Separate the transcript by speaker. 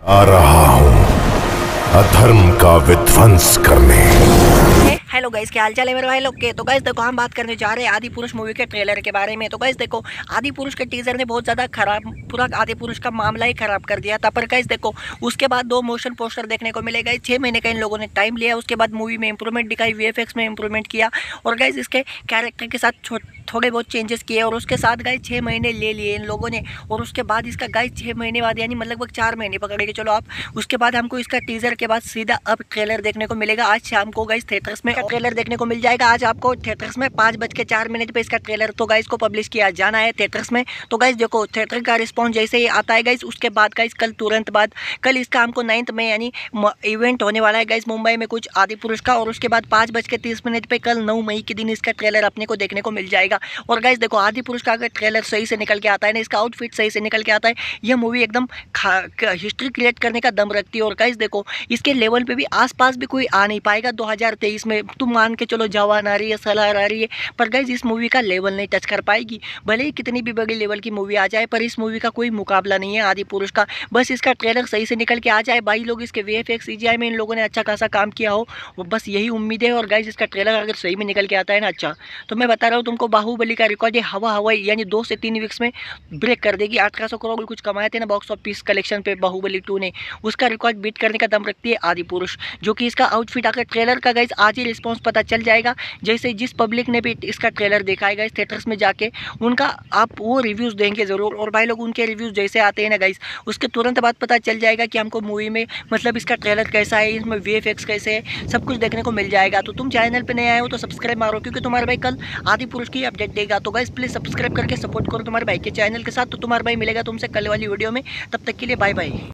Speaker 1: आ रहा हूँ अधर्म का विध्वंस करने।
Speaker 2: हेलो गाइस, क्या हाल चाल है मेरे भाई लोग के। तो गाइस देखो, हम बात करने जा रहे हैं आदि पुरुष मूवी के ट्रेलर के बारे में। तो गाइस देखो, आदि पुरुष के टीजर ने बहुत ज़्यादा खराब, पूरा आदि पुरुष का मामला ही खराब कर दिया था। पर गाइस देखो, उसके बाद 2 मोशन पोस्टर देखने को मिले। गाइस 6 महीने का इन लोगों ने टाइम लिया, उसके बाद मूवी में इंप्रूवमेंट दिखाई, वीएफएक्स में इंप्रूवमेंट किया और गाइस इसके कैरेक्टर के साथ थोड़े बहुत चेंजेस किए और उसके साथ गाइस 6 महीने ले लिए इन लोगों ने। और उसके बाद इसका गाइस 6 महीने बाद, यानी मतलब 4 महीने पकड़ के चलो आप, उसके बाद हमको इसका टीजर के बाद सीधा अब ट्रेलर देखने को मिलेगा। आज शाम को गाइस थिएटर्स में ट्रेलर देखने को मिल जाएगा। आज आपको थिएटर्स में 5:04 पे इसका ट्रेलर तो गाइस को पब्लिश किया जाना है थिएटर्स में। तो गाइस देखो, थिएटर का रिस्पॉन्स जैसे ही आता है गाइस, उसके बाद गाइस कल तुरंत बाद, कल इसका हमको 9 में यानी इवेंट होने वाला है गाइस मुंबई में कुछ आदि पुरुष का। और उसके बाद 5:30 पे कल 9 मई के दिन इसका ट्रेलर अपने को देखने को मिल जाएगा। और गाइस देखो, आदि पुरुष का अगर ट्रेलर सही से निकल के आता है ना, इसका आउटफिट सही से निकल के आता है, यह मूवी एकदम हिस्ट्री क्रिएट करने का दम रखती है। और गाइस देखो, इसके लेवल पे भी आसपास भी कोई आ नहीं पाएगा 2023 में। तुम मान के चलो जवान आ रही है, सलार आ रही है, पर गाइस इस मूवी का लेवल नहीं टच कर पाएगी। भले ही कितनी भी बड़ी लेवल की मूवी आ जाए, पर इस मूवी का कोई मुकाबला नहीं है आदि पुरुष का। बस इसका ट्रेलर सही से निकल के आ जाए भाई लोग, इसके वीएफएक्स सीजीआई में इन लोगों ने अच्छा खासा काम किया हो, वो बस यही उम्मीद है। और गाइस इसका ट्रेलर अगर सही में निकल के आता है ना अच्छा, तो मैं बता रहा हूँ तुमको, बाहुबली का रिकॉर्ड हवा हवाई यानी 2 से 3 वीक्स में ब्रेक कर देगी। 1800 करोड़ कुछ कमाए थे ना बॉक्स ऑफिस कलेक्शन पे बाहुबली 2 ने, उसका रिकॉर्ड बीट करने का दम रखती है आदि पुरुष। जो कि इसका आउटफिट अगर ट्रेलर का गाइस आज ही रिस्पॉन्स पता चल जाएगा, जैसे जिस पब्लिक ने भी इसका ट्रेलर देखा है गाइस थिएटर्स में जाके, उनका आप वो रिव्यूज़ देंगे ज़रूर। और भाई लोग उनके रिव्यूज़ जैसे आते हैं ना गाइस, उसके तुरंत बाद पता चल जाएगा कि हमको मूवी में मतलब इसका ट्रेलर कैसा है, इसमें वीएफएक्स कैसे है, सब कुछ देखने को मिल जाएगा। तो तुम चैनल पे नए आए हो तो सब्सक्राइब मारो, क्योंकि तुम्हारे भाई कल आदि पुरुष की अपडेट देगा। तो गाइस प्लीज़ सब्सक्राइब करके सपोर्ट करो तुम्हारे भाई के चैनल के साथ। तो तुम्हारा भाई मिलेगा तुमसे कल वाली वीडियो में, तब तक के लिए बाय बाय।